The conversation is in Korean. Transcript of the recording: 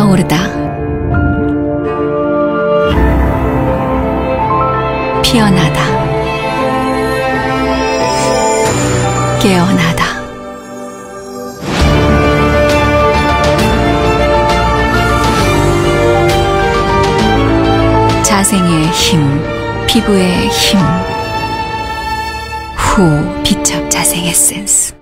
피어오르다 피어나다 깨어나다 자생의 힘, 피부의 힘 후 비첩 자생 에센스